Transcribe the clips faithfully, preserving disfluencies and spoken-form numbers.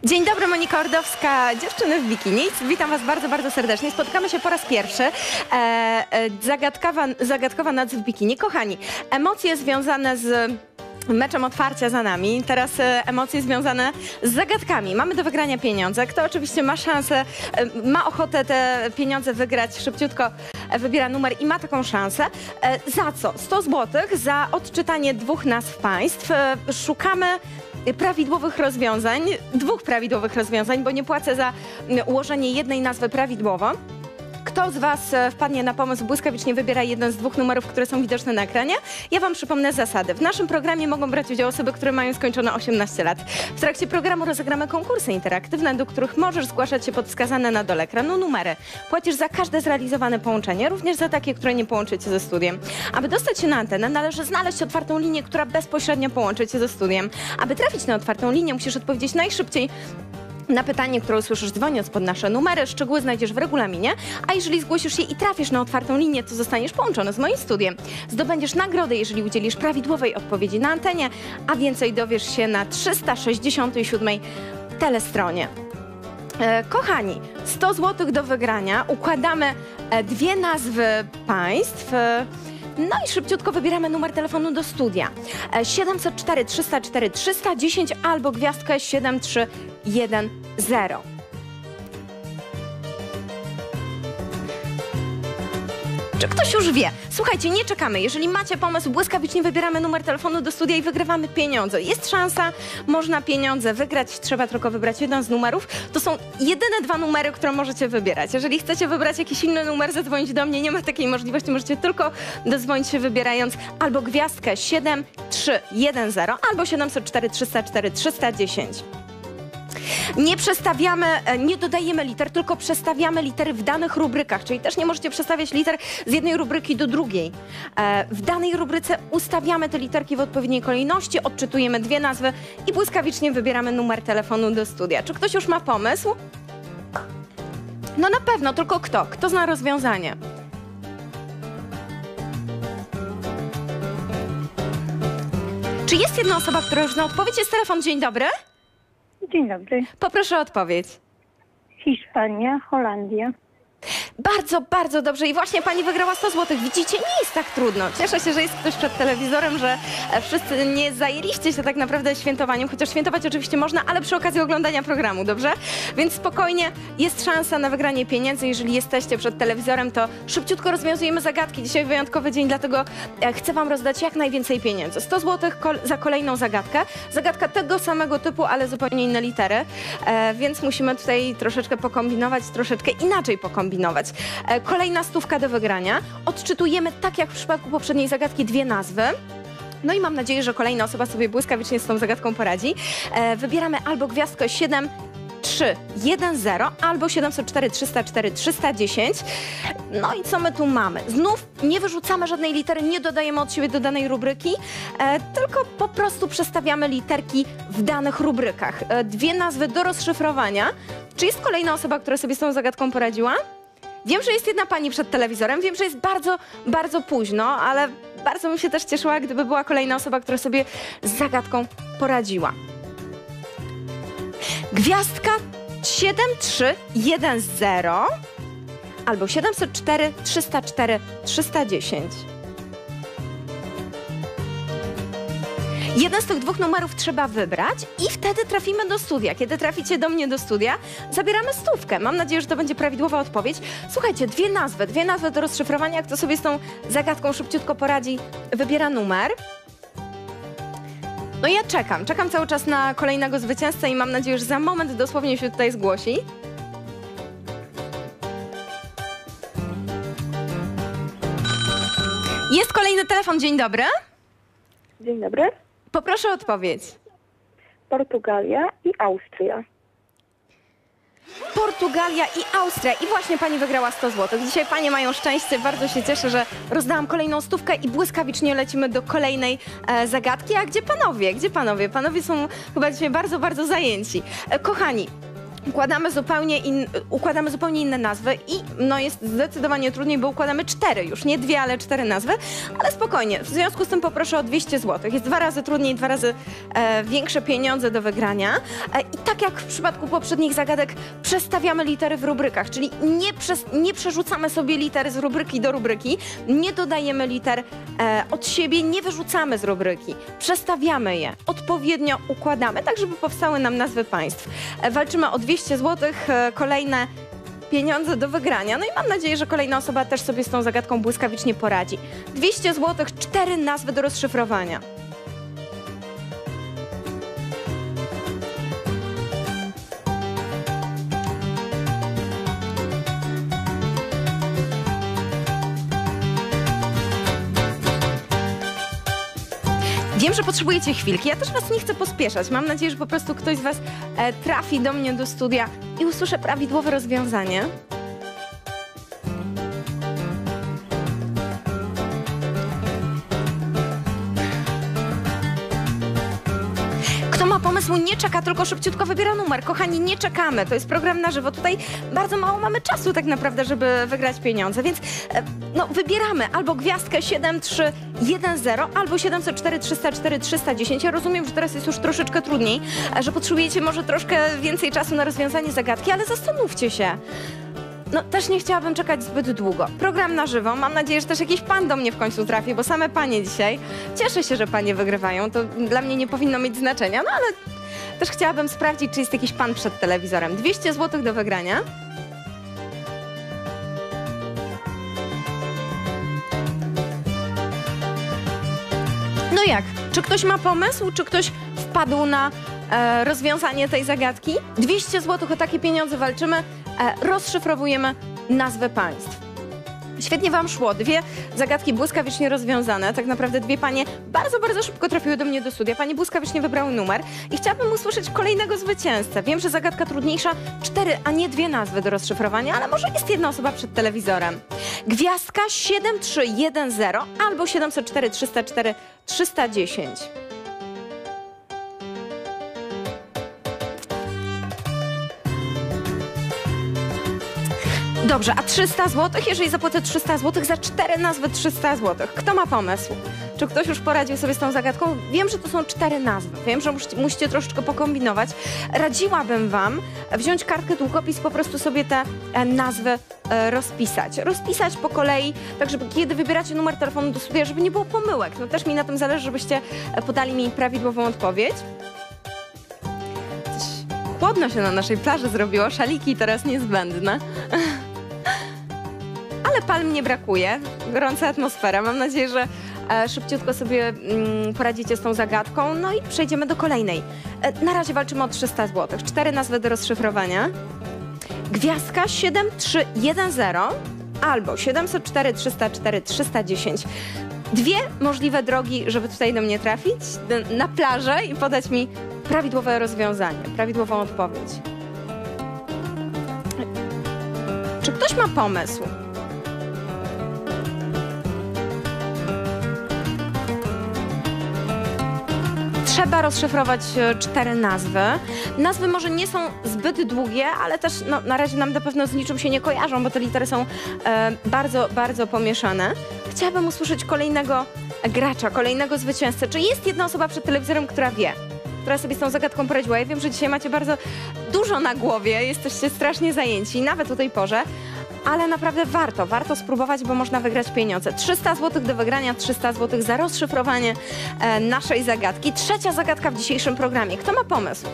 Dzień dobry, Monika Ordowska, dziewczyny w bikini. Witam was bardzo, bardzo serdecznie. Spotykamy się po raz pierwszy. E, e, zagadkowa, zagadkowa noc w bikini. Kochani, emocje związane z meczem otwarcia za nami. Teraz e, emocje związane z zagadkami. Mamy do wygrania pieniądze. Kto oczywiście ma szansę, e, ma ochotę te pieniądze wygrać, szybciutko e, wybiera numer i ma taką szansę. E, za co? sto złotych za odczytanie dwóch nazw państw. E, szukamy prawidłowych rozwiązań, dwóch prawidłowych rozwiązań, bo nie płacę za ułożenie jednej nazwy prawidłowo. Kto z was wpadnie na pomysł, błyskawicznie wybiera jeden z dwóch numerów, które są widoczne na ekranie. Ja wam przypomnę zasady. W naszym programie mogą brać udział osoby, które mają skończone osiemnaście lat. W trakcie programu rozegramy konkursy interaktywne, do których możesz zgłaszać się pod wskazane na dole ekranu numery. Płacisz za każde zrealizowane połączenie, również za takie, które nie połączy cię ze studiem. Aby dostać się na antenę, należy znaleźć otwartą linię, która bezpośrednio połączy cię ze studiem. Aby trafić na otwartą linię, musisz odpowiedzieć najszybciej na pytanie, które usłyszysz dzwoniąc pod nasze numery. Szczegóły znajdziesz w regulaminie, a jeżeli zgłosisz je i trafisz na otwartą linię, to zostaniesz połączony z moim studiem. Zdobędziesz nagrodę, jeżeli udzielisz prawidłowej odpowiedzi na antenie, a więcej dowiesz się na trzysta sześćdziesiątej siódmej telestronie. E, kochani, sto złotych do wygrania. Układamy e, dwie nazwy państw. E, No i szybciutko wybieramy numer telefonu do studia. siedemset cztery trzysta cztery trzysta dziesięć albo gwiazdkę siedem trzy jeden zero. Czy ktoś już wie? Słuchajcie, nie czekamy. Jeżeli macie pomysł, błyskawicznie wybieramy numer telefonu do studia i wygrywamy pieniądze. Jest szansa, można pieniądze wygrać, trzeba tylko wybrać jeden z numerów. To są jedyne dwa numery, które możecie wybierać. Jeżeli chcecie wybrać jakiś inny numer, zadzwonić do mnie, nie ma takiej możliwości. Możecie tylko dozwonić się wybierając albo gwiazdkę siedem trzy jeden zero, albo siedemset cztery trzysta cztery trzysta dziesięć. Nie przestawiamy, nie dodajemy liter, tylko przestawiamy litery w danych rubrykach, czyli też nie możecie przestawiać liter z jednej rubryki do drugiej. W danej rubryce ustawiamy te literki w odpowiedniej kolejności, odczytujemy dwie nazwy i błyskawicznie wybieramy numer telefonu do studia. Czy ktoś już ma pomysł? No na pewno, tylko kto? Kto zna rozwiązanie? Czy jest jedna osoba, która już zna odpowiedź? Jest telefon, dzień dobry. Dzień dobry. Poproszę o odpowiedź. Hiszpania, Holandia. Bardzo, bardzo dobrze i właśnie pani wygrała sto złotych. Widzicie, nie jest tak trudno. Cieszę się, że jest ktoś przed telewizorem, że wszyscy nie zajęliście się tak naprawdę świętowaniem, chociaż świętować oczywiście można, ale przy okazji oglądania programu, dobrze? Więc spokojnie, jest szansa na wygranie pieniędzy. Jeżeli jesteście przed telewizorem, to szybciutko rozwiązujemy zagadki. Dzisiaj wyjątkowy dzień, dlatego chcę wam rozdać jak najwięcej pieniędzy. sto złotych za kolejną zagadkę. Zagadka tego samego typu, ale zupełnie inne litery, e, więc musimy tutaj troszeczkę pokombinować, troszeczkę inaczej pokombinować. Kolejna stówka do wygrania. Odczytujemy, tak jak w przypadku poprzedniej zagadki, dwie nazwy. No i mam nadzieję, że kolejna osoba sobie błyskawicznie z tą zagadką poradzi. E, wybieramy albo gwiazdkę siedem trzy jeden zero, albo siedemset cztery trzysta cztery trzysta dziesięć. No i co my tu mamy? Znów nie wyrzucamy żadnej litery, nie dodajemy od siebie do danej rubryki, e, tylko po prostu przestawiamy literki w danych rubrykach. E, dwie nazwy do rozszyfrowania. Czy jest kolejna osoba, która sobie z tą zagadką poradziła? Wiem, że jest jedna pani przed telewizorem, wiem, że jest bardzo, bardzo późno, ale bardzo bym się też cieszyła, gdyby była kolejna osoba, która sobie z zagadką poradziła. Gwiazdka siedem trzy jeden zero albo siedemset cztery trzysta cztery trzysta dziesięć. Jeden z tych dwóch numerów trzeba wybrać i wtedy trafimy do studia. Kiedy traficie do mnie do studia, zabieramy stówkę. Mam nadzieję, że to będzie prawidłowa odpowiedź. Słuchajcie, dwie nazwy, dwie nazwy do rozszyfrowania. Kto sobie z tą zagadką szybciutko poradzi, wybiera numer. No ja czekam, czekam cały czas na kolejnego zwycięzcę i mam nadzieję, że za moment dosłownie się tutaj zgłosi. Jest kolejny telefon, dzień dobry. Dzień dobry. Poproszę o odpowiedź. Portugalia i Austria. Portugalia i Austria. I właśnie pani wygrała sto złotych. Dzisiaj panie mają szczęście. Bardzo się cieszę, że rozdałam kolejną stówkę i błyskawicznie lecimy do kolejnej e, zagadki. A gdzie panowie? Gdzie panowie? Panowie są chyba dzisiaj bardzo, bardzo zajęci. E, kochani, układamy zupełnie, in, układamy zupełnie inne nazwy i no jest zdecydowanie trudniej, bo układamy cztery już, nie dwie, ale cztery nazwy, ale spokojnie. W związku z tym poproszę o dwieście złotych. Jest dwa razy trudniej, dwa razy e, większe pieniądze do wygrania. E, I tak jak w przypadku poprzednich zagadek przestawiamy litery w rubrykach, czyli nie, przez, nie przerzucamy sobie liter z rubryki do rubryki, nie dodajemy liter e, od siebie, nie wyrzucamy z rubryki. Przestawiamy je, odpowiednio układamy, tak żeby powstały nam nazwy państw. E, walczymy o dwieście złotych, e, kolejne pieniądze do wygrania. No i mam nadzieję, że kolejna osoba też sobie z tą zagadką błyskawicznie poradzi. dwieście złotych, cztery nazwy do rozszyfrowania. Wiem, że potrzebujecie chwilki. Ja też was nie chcę pospieszać. Mam nadzieję, że po prostu ktoś z was e, trafi do mnie do studia i usłyszę prawidłowe rozwiązanie. Kto ma pomysł, nie czeka, tylko szybciutko wybiera numer. Kochani, nie czekamy. To jest program na żywo. Tutaj bardzo mało mamy czasu tak naprawdę, żeby wygrać pieniądze, więc e, no, wybieramy albo gwiazdkę siedem trzy jeden zero, albo siedemset cztery trzysta cztery trzysta dziesięć. Ja rozumiem, że teraz jest już troszeczkę trudniej, że potrzebujecie może troszkę więcej czasu na rozwiązanie zagadki, ale zastanówcie się. No, też nie chciałabym czekać zbyt długo. Program na żywo. Mam nadzieję, że też jakiś pan do mnie w końcu trafi, bo same panie dzisiaj. Cieszę się, że panie wygrywają. To dla mnie nie powinno mieć znaczenia, no ale też chciałabym sprawdzić, czy jest jakiś pan przed telewizorem. dwieście złotych do wygrania. No jak? Czy ktoś ma pomysł? Czy ktoś wpadł na e, rozwiązanie tej zagadki? dwieście złotych, o takie pieniądze walczymy. E, rozszyfrowujemy nazwy państw. Świetnie wam szło. Dwie zagadki błyskawicznie rozwiązane. Tak naprawdę dwie panie bardzo, bardzo szybko trafiły do mnie do studia. Panie błyskawicznie wybrały numer i chciałabym usłyszeć kolejnego zwycięzcę. Wiem, że zagadka trudniejsza. Cztery, a nie dwie nazwy do rozszyfrowania, ale może jest jedna osoba przed telewizorem. Gwiazdka siedem trzy jeden zero albo siedemset cztery trzysta cztery trzysta dziesięć. Dobrze, a trzysta złotych? Jeżeli zapłacę trzysta złotych za cztery nazwy, trzysta złotych. Kto ma pomysł? Czy ktoś już poradził sobie z tą zagadką? Wiem, że to są cztery nazwy. Wiem, że musicie, musicie troszeczkę pokombinować. Radziłabym wam wziąć kartkę, długopis, po prostu sobie te e, nazwy e, rozpisać. Rozpisać po kolei, tak żeby kiedy wybieracie numer telefonu do studia, żeby nie było pomyłek. No też mi na tym zależy, żebyście podali mi prawidłową odpowiedź. Coś chłodno się na naszej plaży zrobiło, szaliki teraz niezbędne. Ale palm nie brakuje, gorąca atmosfera. Mam nadzieję, że e, szybciutko sobie mm, poradzicie z tą zagadką. No i przejdziemy do kolejnej. E, na razie walczymy o trzysta złotych. Cztery nazwy do rozszyfrowania. Gwiazdka siedem trzy jeden zero albo siedemset cztery trzysta cztery trzysta dziesięć. Dwie możliwe drogi, żeby tutaj do mnie trafić na plażę i podać mi prawidłowe rozwiązanie, prawidłową odpowiedź. Czy ktoś ma pomysł? Trzeba rozszyfrować cztery nazwy. Nazwy może nie są zbyt długie, ale też no, na razie nam na pewno z niczym się nie kojarzą, bo te litery są e, bardzo, bardzo pomieszane. Chciałabym usłyszeć kolejnego gracza, kolejnego zwycięzcę. Czy jest jedna osoba przed telewizorem, która wie, która sobie z tą zagadką poradziła? Ja wiem, że dzisiaj macie bardzo dużo na głowie, jesteście strasznie zajęci, nawet o tej porze, ale naprawdę warto, warto spróbować, bo można wygrać pieniądze. trzysta złotych do wygrania, trzysta złotych za rozszyfrowanie e, naszej zagadki. Trzecia zagadka w dzisiejszym programie. Kto ma pomysł?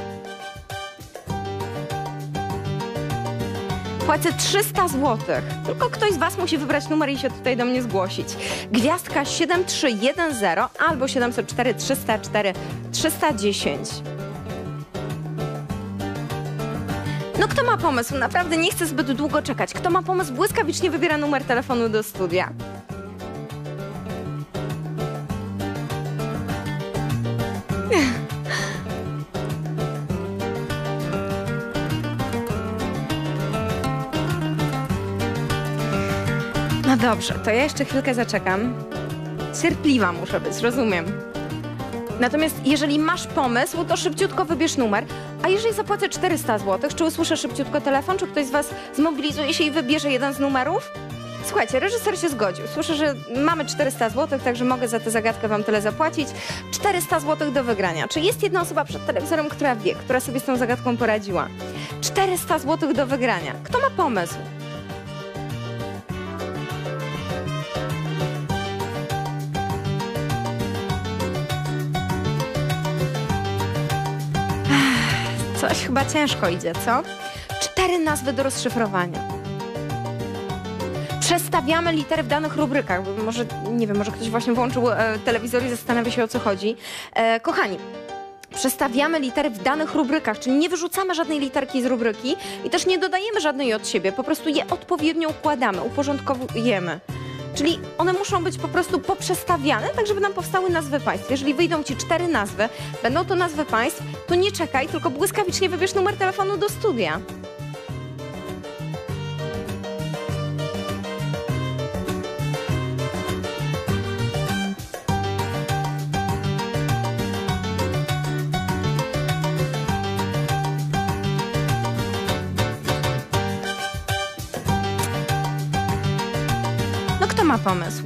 Płacę trzysta złotych. Tylko ktoś z was musi wybrać numer i się tutaj do mnie zgłosić. Gwiazdka siedem trzy jeden zero albo siedemset cztery trzysta cztery trzysta dziesięć. No kto ma pomysł? Naprawdę nie chcę zbyt długo czekać. Kto ma pomysł? Błyskawicznie wybiera numer telefonu do studia. No dobrze, to ja jeszcze chwilkę zaczekam. Cierpliwa muszę być, rozumiem. Natomiast jeżeli masz pomysł, to szybciutko wybierz numer. A jeżeli zapłacę czterysta złotych, czy usłyszę szybciutko telefon, czy ktoś z was zmobilizuje się i wybierze jeden z numerów? Słuchajcie, reżyser się zgodził. Słyszę, że mamy czterysta złotych, także mogę za tę zagadkę wam tyle zapłacić. czterysta złotych do wygrania. Czy jest jedna osoba przed telewizorem, która wie, która sobie z tą zagadką poradziła? czterysta złotych do wygrania. Kto ma pomysł? Coś chyba ciężko idzie, co? Cztery nazwy do rozszyfrowania. Przestawiamy litery w danych rubrykach. Może, nie wiem, może ktoś właśnie włączył e, telewizor i zastanawia się, o co chodzi. E, kochani, przestawiamy litery w danych rubrykach, czyli nie wyrzucamy żadnej literki z rubryki i też nie dodajemy żadnej od siebie, po prostu je odpowiednio układamy, uporządkowujemy. Czyli one muszą być po prostu poprzestawiane, tak żeby nam powstały nazwy państw. Jeżeli wyjdą ci cztery nazwy, będą to nazwy państw, to nie czekaj, tylko błyskawicznie wybierz numer telefonu do studia. Kto ma pomysł?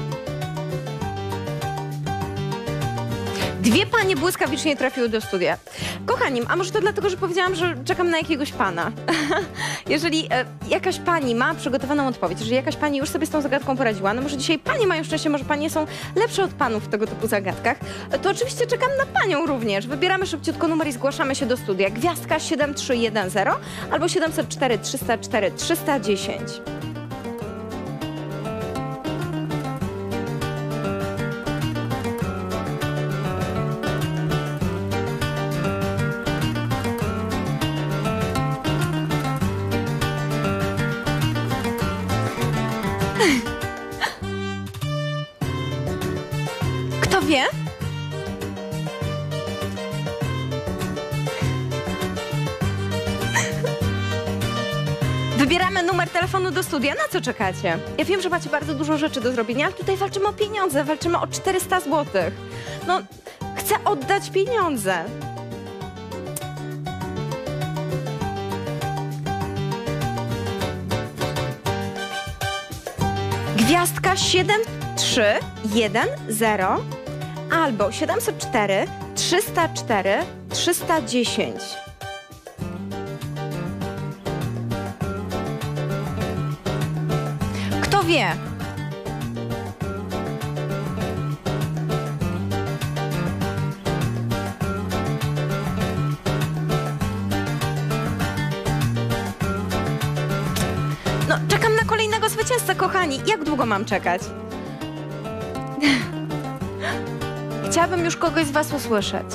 Dwie panie błyskawicznie trafiły do studia. Kochani, a może to dlatego, że powiedziałam, że czekam na jakiegoś pana. Jeżeli e, jakaś pani ma przygotowaną odpowiedź, jeżeli jakaś pani już sobie z tą zagadką poradziła, no może dzisiaj panie mają szczęście, może panie są lepsze od panów w tego typu zagadkach, to oczywiście czekam na panią również. Wybieramy szybciutko numer i zgłaszamy się do studia. Gwiazdka siedem trzy jeden zero albo siedem zero cztery trzysta cztery trzysta dziesięć. Kto wie? Wybieramy numer telefonu do studia. Na co czekacie? Ja wiem, że macie bardzo dużo rzeczy do zrobienia, ale tutaj walczymy o pieniądze, walczymy o czterysta złotych. No, chcę oddać pieniądze. Gwiazdka siedem trzy jeden zero albo siedem zero cztery trzysta cztery trzysta dziesięć. Kto wie? No, czekam na kolejnego zwycięzcę, kochani. Jak długo mam czekać? Chciałabym już kogoś z was usłyszeć.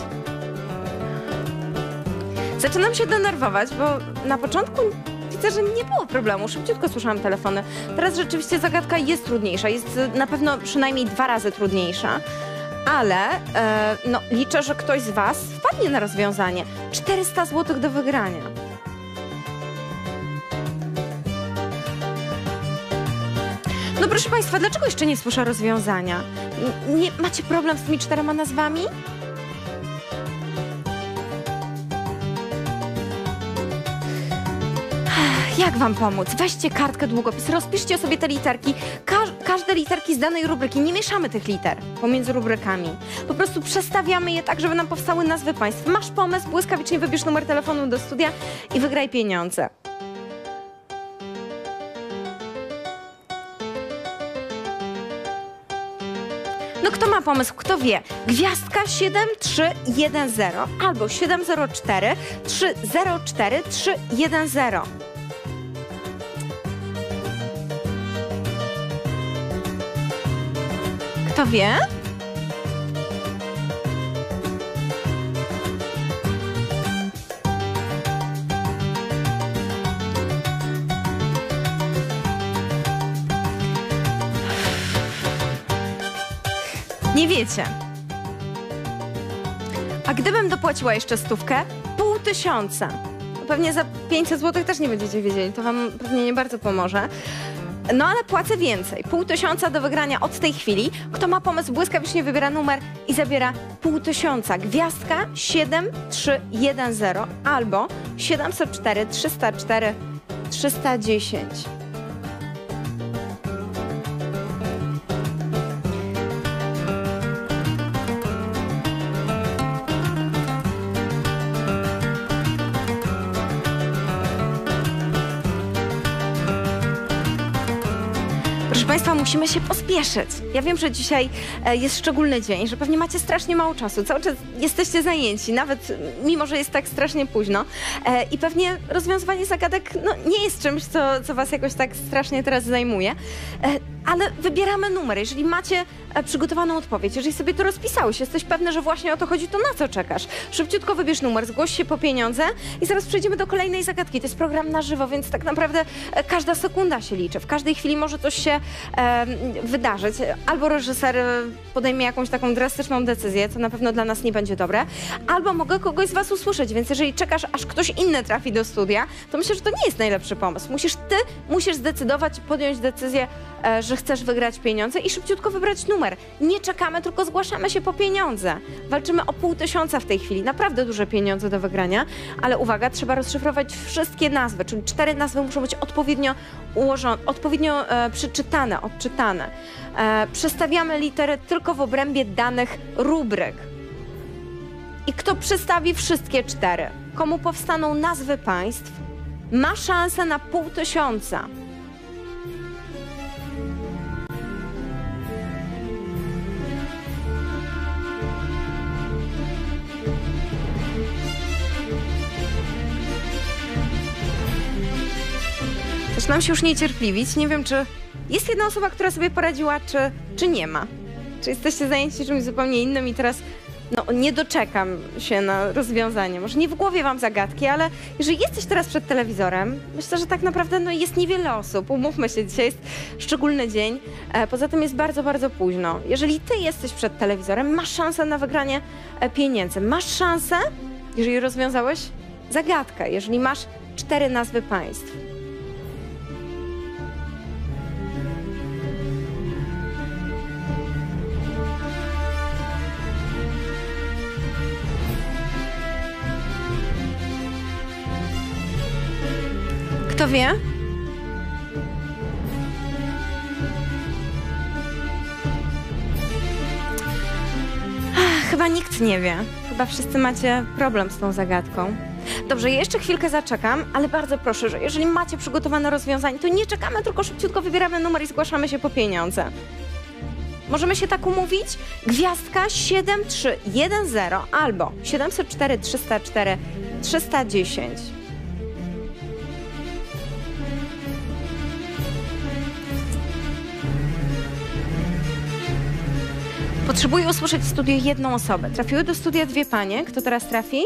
Zaczynam się denerwować, bo na początku widzę, że nie było problemu. Szybciutko słyszałam telefony. Teraz rzeczywiście zagadka jest trudniejsza. Jest na pewno przynajmniej dwa razy trudniejsza. Ale e, no, liczę, że ktoś z was wpadnie na rozwiązanie. czterysta złotych do wygrania. No proszę państwa, dlaczego jeszcze nie słyszę rozwiązania? Nie, macie problem z tymi czterema nazwami? Jak wam pomóc? Weźcie kartkę, długopis, rozpiszcie sobie te literki, Każ każde literki z danej rubryki. Nie mieszamy tych liter pomiędzy rubrykami. Po prostu przestawiamy je tak, żeby nam powstały nazwy państw. Masz pomysł, błyskawicznie wybierz numer telefonu do studia i wygraj pieniądze. No kto ma pomysł, kto wie? Gwiazdka siedem trzy jeden zero albo siedem zero cztery trzy zero cztery trzy jeden zero. Kto wie? Nie wiecie. A gdybym dopłaciła jeszcze stówkę, pół tysiąca. Pewnie za pięćset złotych też nie będziecie wiedzieli, to wam pewnie nie bardzo pomoże. No ale płacę więcej. Pół tysiąca do wygrania od tej chwili. Kto ma pomysł, błyskawicznie wybiera numer i zabiera pół tysiąca. Gwiazdka siedem trzy jeden zero albo siedemset cztery trzysta cztery trzysta dziesięć. Proszę Państwa, musimy się pospieszyć. Ja wiem, że dzisiaj e, jest szczególny dzień, że pewnie macie strasznie mało czasu. Cały czas jesteście zajęci, nawet mimo, że jest tak strasznie późno. E, I pewnie rozwiązywanie zagadek no, nie jest czymś, co, co Was jakoś tak strasznie teraz zajmuje. E, ale wybieramy numer. Jeżeli macie e, przygotowaną odpowiedź, jeżeli sobie to rozpisałeś, jesteś pewny, że właśnie o to chodzi, to na co czekasz? Szybciutko wybierz numer, zgłoś się po pieniądze i zaraz przejdziemy do kolejnej zagadki. To jest program na żywo, więc tak naprawdę e, każda sekunda się liczy. W każdej chwili może coś się e, wydarzyć. Albo reżyser podejmie jakąś taką drastyczną decyzję, co na pewno dla nas nie będzie dobre, albo mogę kogoś z Was usłyszeć, więc jeżeli czekasz, aż ktoś inny trafi do studia, to myślę, że to nie jest najlepszy pomysł. Musisz Ty, musisz zdecydować, podjąć decyzję, e, że chcesz wygrać pieniądze i szybciutko wybrać numer. Nie czekamy, tylko zgłaszamy się po pieniądze. Walczymy o pół tysiąca w tej chwili. Naprawdę duże pieniądze do wygrania, ale uwaga, trzeba rozszyfrować wszystkie nazwy, czyli cztery nazwy muszą być odpowiednio ułożone, odpowiednio e, przeczytane, odczytane. E, przestawiamy litery tylko w obrębie danych rubryk. I kto przestawi wszystkie cztery, komu powstaną nazwy państw, ma szansę na pół tysiąca. Zaczynam się już niecierpliwić. Nie wiem, czy jest jedna osoba, która sobie poradziła, czy, czy nie ma. Czy jesteście zajęci czymś zupełnie innym i teraz no, nie doczekam się na rozwiązanie. Może nie w głowie Wam zagadki, ale jeżeli jesteś teraz przed telewizorem, myślę, że tak naprawdę no, jest niewiele osób. Umówmy się, dzisiaj jest szczególny dzień. E, poza tym jest bardzo, bardzo późno. Jeżeli Ty jesteś przed telewizorem, masz szansę na wygranie e, pieniędzy. Masz szansę, jeżeli rozwiązałeś zagadkę, jeżeli masz cztery nazwy państw. Kto wie? Ach, chyba nikt nie wie. Chyba wszyscy macie problem z tą zagadką. Dobrze, ja jeszcze chwilkę zaczekam, ale bardzo proszę, że jeżeli macie przygotowane rozwiązanie, to nie czekamy, tylko szybciutko wybieramy numer i zgłaszamy się po pieniądze. Możemy się tak umówić? Gwiazdka siedem trzy jeden zero albo siedemset cztery trzysta cztery trzysta dziesięć. Potrzebuję usłyszeć w studiu jedną osobę. Trafiły do studia dwie panie. Kto teraz trafi?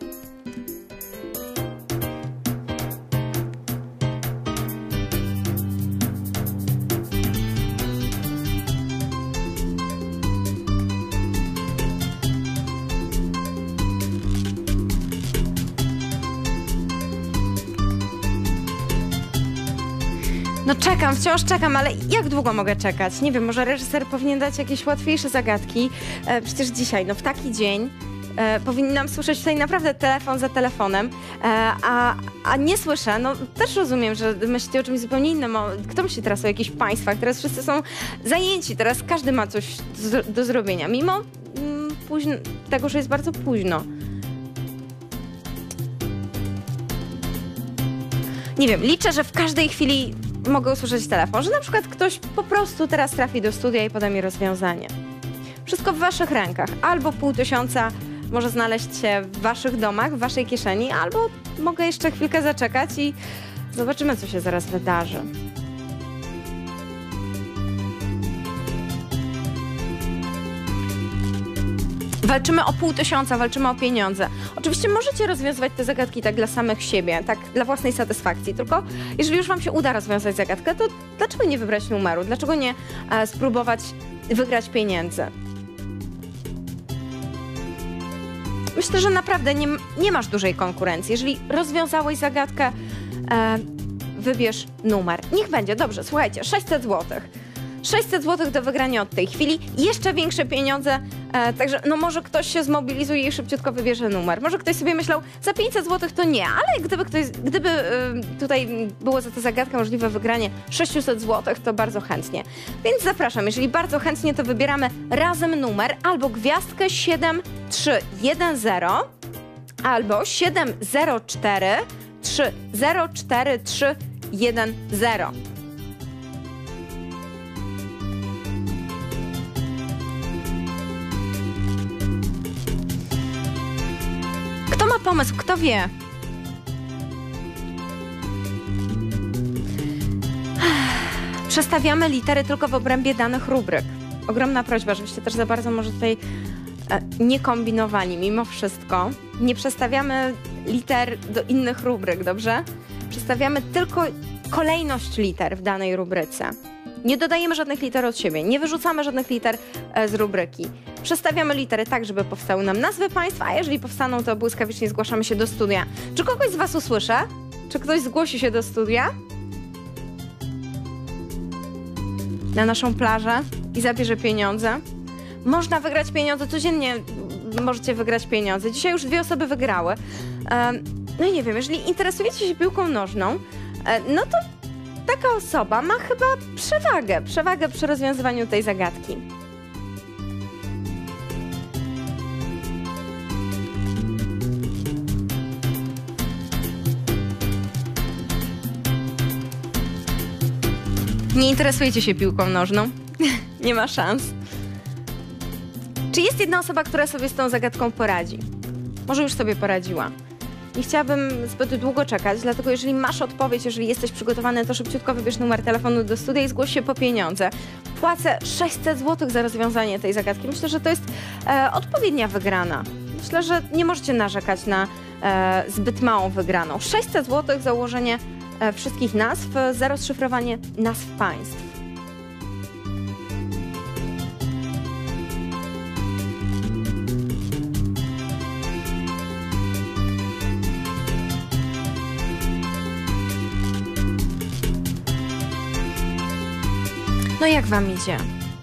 No czekam, wciąż czekam, ale jak długo mogę czekać? Nie wiem, może reżyser powinien dać jakieś łatwiejsze zagadki. E, przecież dzisiaj, no w taki dzień, e, powinnam słyszeć tutaj naprawdę telefon za telefonem, e, a, a nie słyszę. No też rozumiem, że myślicie o czymś zupełnie innym. O, kto myśli teraz o jakichś państwach? Teraz wszyscy są zajęci, teraz każdy ma coś do, do zrobienia, mimo mm, późno, tego, że jest bardzo późno. Nie wiem, liczę, że w każdej chwili mogę usłyszeć telefon, że na przykład ktoś po prostu teraz trafi do studia i poda mi rozwiązanie. Wszystko w Waszych rękach. Albo pół tysiąca może znaleźć się w Waszych domach, w Waszej kieszeni, albo mogę jeszcze chwilkę zaczekać i zobaczymy, co się zaraz wydarzy. Walczymy o pół tysiąca, walczymy o pieniądze. Oczywiście możecie rozwiązywać te zagadki tak dla samych siebie, tak dla własnej satysfakcji, tylko jeżeli już Wam się uda rozwiązać zagadkę, to dlaczego nie wybrać numeru? Dlaczego nie e, spróbować wygrać pieniędzy? Myślę, że naprawdę nie, nie masz dużej konkurencji. Jeżeli rozwiązałeś zagadkę, e, wybierz numer. Niech będzie, dobrze, słuchajcie, sześćset złotych. sześćset złotych do wygrania od tej chwili, jeszcze większe pieniądze, e, także no może ktoś się zmobilizuje i szybciutko wybierze numer. Może ktoś sobie myślał, za pięćset złotych to nie, ale gdyby ktoś, gdyby e, tutaj było za tę zagadkę możliwe wygranie sześćset złotych, to bardzo chętnie. Więc zapraszam, jeżeli bardzo chętnie, to wybieramy razem numer albo gwiazdkę siedem trzy jeden zero albo siedem zero cztery trzy zero cztery trzy jeden zero. Kto ma pomysł? Kto wie? Przestawiamy litery tylko w obrębie danych rubryk. Ogromna prośba, żebyście też za bardzo może tutaj e, nie kombinowali. Mimo wszystko nie przestawiamy liter do innych rubryk, dobrze? Przestawiamy tylko kolejność liter w danej rubryce. Nie dodajemy żadnych liter od siebie, nie wyrzucamy żadnych liter e, z rubryki. Przestawiamy litery tak, żeby powstały nam nazwy państwa, a jeżeli powstaną, to błyskawicznie zgłaszamy się do studia. Czy kogoś z was usłyszę? Czy ktoś zgłosi się do studia? Na naszą plażę i zabierze pieniądze? Można wygrać pieniądze, codziennie możecie wygrać pieniądze. Dzisiaj już dwie osoby wygrały. E, no i nie wiem, jeżeli interesujecie się piłką nożną, e, no to taka osoba ma chyba przewagę, przewagę przy rozwiązywaniu tej zagadki. Nie interesujecie się piłką nożną? Nie ma szans. Czy jest jedna osoba, która sobie z tą zagadką poradzi? Może już sobie poradziła. Nie chciałabym zbyt długo czekać, dlatego jeżeli masz odpowiedź, jeżeli jesteś przygotowany, to szybciutko wybierz numer telefonu do studia i zgłoś się po pieniądze. Płacę sześćset złotych za rozwiązanie tej zagadki. Myślę, że to jest e, odpowiednia wygrana. Myślę, że nie możecie narzekać na e, zbyt małą wygraną. sześćset złotych za ułożenie e, wszystkich nazw, za rozszyfrowanie nazw państw. No jak wam idzie?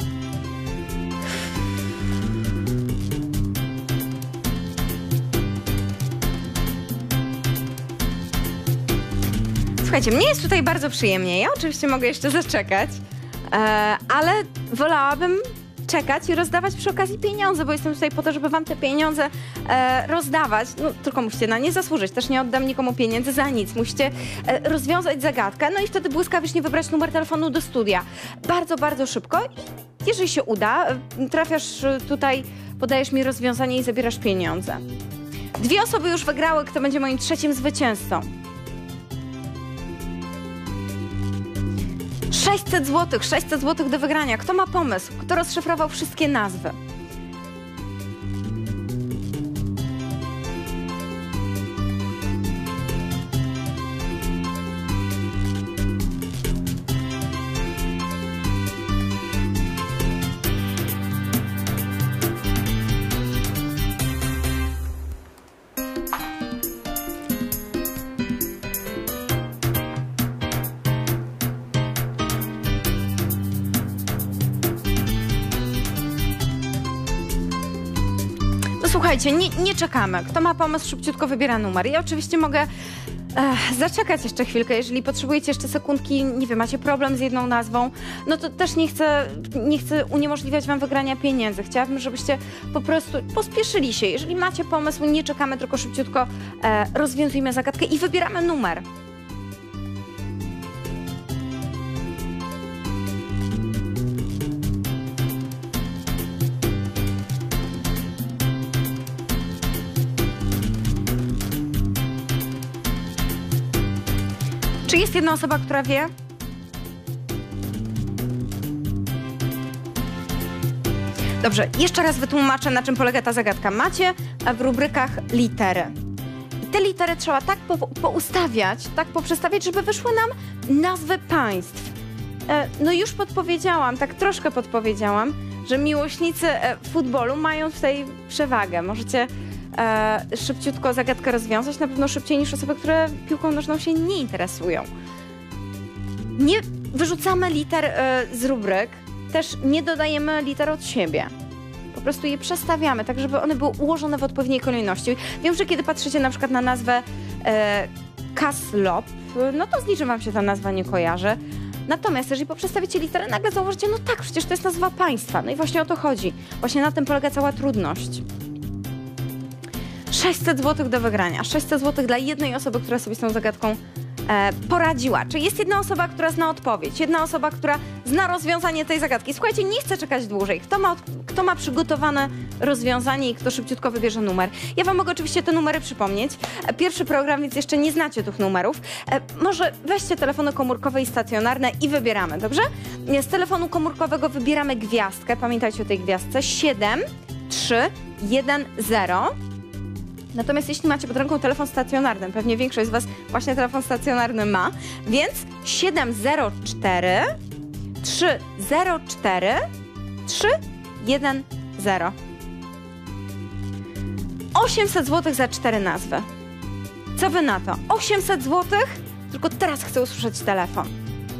Słuchajcie, mnie jest tutaj bardzo przyjemnie. Ja oczywiście mogę jeszcze zaczekać, e, ale wolałabym czekać i rozdawać przy okazji pieniądze, bo jestem tutaj po to, żeby wam te pieniądze e, rozdawać. No, tylko musicie na nie zasłużyć. Też nie oddam nikomu pieniędzy za nic. Musicie e, rozwiązać zagadkę, no i wtedy błyskawicznie wybrać numer telefonu do studia. Bardzo, bardzo szybko i jeżeli się uda, trafiasz tutaj, podajesz mi rozwiązanie i zabierasz pieniądze. Dwie osoby już wygrały, kto będzie moim trzecim zwycięzcą. sześćset złotych, sześćset złotych do wygrania. Kto ma pomysł? Kto rozszyfrował wszystkie nazwy? Słuchajcie, nie, nie czekamy. Kto ma pomysł, szybciutko wybiera numer. Ja oczywiście mogę e, zaczekać jeszcze chwilkę. Jeżeli potrzebujecie jeszcze sekundki, nie wiem, macie problem z jedną nazwą, no to też nie chcę, nie chcę uniemożliwiać wam wygrania pieniędzy. Chciałabym, żebyście po prostu pospieszyli się. Jeżeli macie pomysł, nie czekamy, tylko szybciutko e, rozwiązujmy zagadkę i wybieramy numer. Czy jest jedna osoba, która wie? Dobrze, jeszcze raz wytłumaczę, na czym polega ta zagadka. Macie w rubrykach litery. I te litery trzeba tak po, poustawiać, tak poprzestawiać, żeby wyszły nam nazwy państw. E, no już podpowiedziałam, tak troszkę podpowiedziałam, że miłośnicy e, futbolu mają tutaj przewagę. Możecie e, szybciutko zagadkę rozwiązać, na pewno szybciej niż osoby, które piłką nożną się nie interesują. Nie wyrzucamy liter y, z rubryk, też nie dodajemy liter od siebie. Po prostu je przestawiamy, tak żeby one były ułożone w odpowiedniej kolejności. Wiem, że kiedy patrzycie na przykład na nazwę e, Kaslop, no to z niczym wam się ta nazwa nie kojarzy. Natomiast jeżeli poprzestawicie litery, nagle zauważycie, no tak, przecież to jest nazwa państwa. No i właśnie o to chodzi. Właśnie na tym polega cała trudność. sześćset złotych do wygrania. sześćset złotych dla jednej osoby, która sobie z tą zagadką e, poradziła. Czy jest jedna osoba, która zna odpowiedź? Jedna osoba, która zna rozwiązanie tej zagadki. Słuchajcie, nie chcę czekać dłużej. Kto ma, kto ma przygotowane rozwiązanie i kto szybciutko wybierze numer? Ja wam mogę oczywiście te numery przypomnieć. E, pierwszy program, więc jeszcze nie znacie tych numerów. E, może weźcie telefony komórkowe i stacjonarne i wybieramy, dobrze? E, z telefonu komórkowego wybieramy gwiazdkę. Pamiętajcie o tej gwiazdce. siedem trzy jeden zero. Natomiast jeśli macie pod ręką telefon stacjonarny, pewnie większość z was właśnie telefon stacjonarny ma, więc siedem zero cztery trzy zero cztery trzy jeden zero. osiemset złotych za cztery nazwy. Co wy na to? osiemset złotych? Tylko teraz chcę usłyszeć telefon.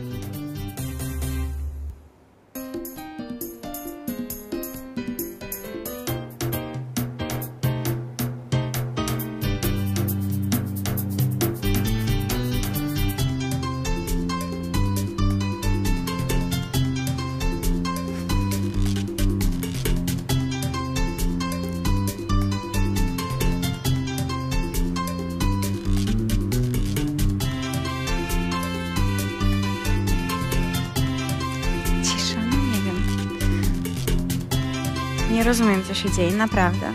Nie rozumiem, co się dzieje, naprawdę.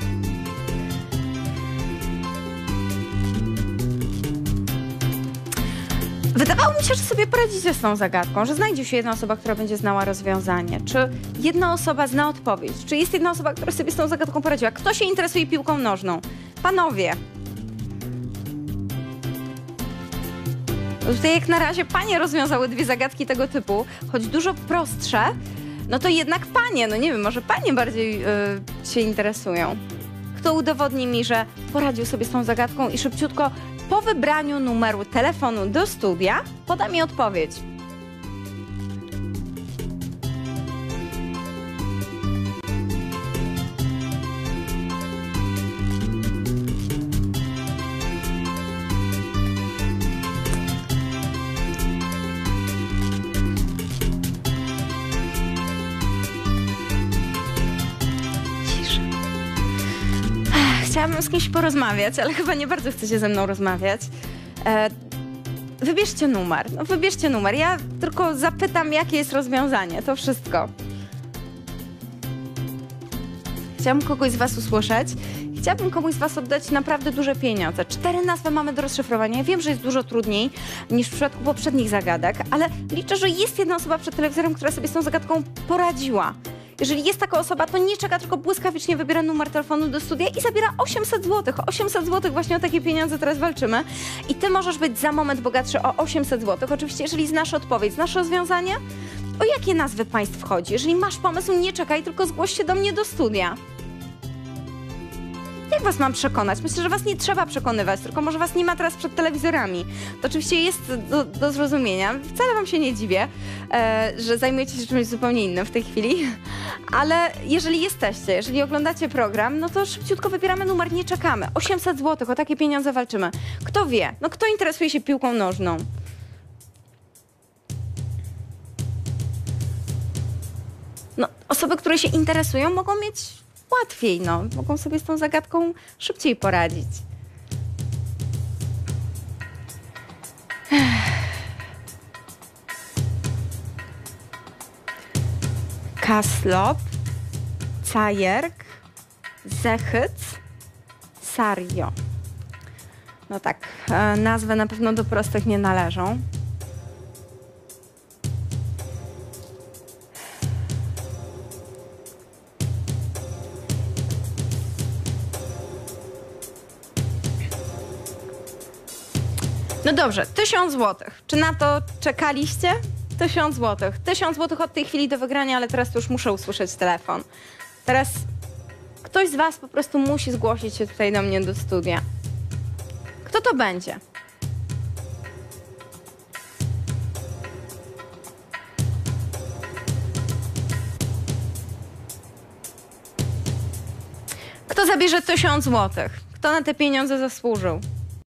Wydawało mi się, że sobie poradzicie z tą zagadką, że znajdzie się jedna osoba, która będzie znała rozwiązanie. Czy jedna osoba zna odpowiedź? Czy jest jedna osoba, która sobie z tą zagadką poradziła? Kto się interesuje piłką nożną? Panowie. Tutaj jak na razie panie rozwiązały dwie zagadki tego typu, choć dużo prostsze. No to jednak panie, no nie wiem, może panie bardziej yy, się interesują. Kto udowodni mi, że poradził sobie z tą zagadką i szybciutko po wybraniu numeru telefonu do studia poda mi odpowiedź. Chciałabym z kimś porozmawiać, ale chyba nie bardzo chcecie ze mną rozmawiać. E, wybierzcie numer. No, wybierzcie numer. Ja tylko zapytam, jakie jest rozwiązanie. To wszystko. Chciałabym kogoś z was usłyszeć. Chciałabym komuś z was oddać naprawdę duże pieniądze. Cztery nazwy mamy do rozszyfrowania. Ja wiem, że jest dużo trudniej niż w przypadku poprzednich zagadek, ale liczę, że jest jedna osoba przed telewizorem, która sobie z tą zagadką poradziła. Jeżeli jest taka osoba, to nie czeka, tylko błyskawicznie wybiera numer telefonu do studia i zabiera osiemset złotych. osiemset złotych, właśnie o takie pieniądze teraz walczymy. I ty możesz być za moment bogatszy o osiemset złotych. Oczywiście, jeżeli znasz odpowiedź, znasz rozwiązanie, o jakie nazwy państw chodzi? Jeżeli masz pomysł, nie czekaj, tylko zgłoś się do mnie do studia. Jak was mam przekonać? Myślę, że was nie trzeba przekonywać, tylko może was nie ma teraz przed telewizorami. To oczywiście jest do, do zrozumienia. Wcale wam się nie dziwię, e, że zajmujecie się czymś zupełnie innym w tej chwili. Ale jeżeli jesteście, jeżeli oglądacie program, no to szybciutko wybieramy numer, nie czekamy. osiemset złotych, o takie pieniądze walczymy. Kto wie? No kto interesuje się piłką nożną? No, osoby, które się interesują, mogą mieć łatwiej, no. Mogą sobie z tą zagadką szybciej poradzić. Kaslop, Cajerk, Zechyc, Sario. No tak, e, nazwy na pewno do prostych nie należą. No dobrze, tysiąc złotych. Czy na to czekaliście? Tysiąc złotych. Tysiąc złotych od tej chwili do wygrania, ale teraz to już muszę usłyszeć telefon. Teraz ktoś z was po prostu musi zgłosić się tutaj do mnie do studia. Kto to będzie? zabierze tysiąc złotych? Kto na te pieniądze zasłużył?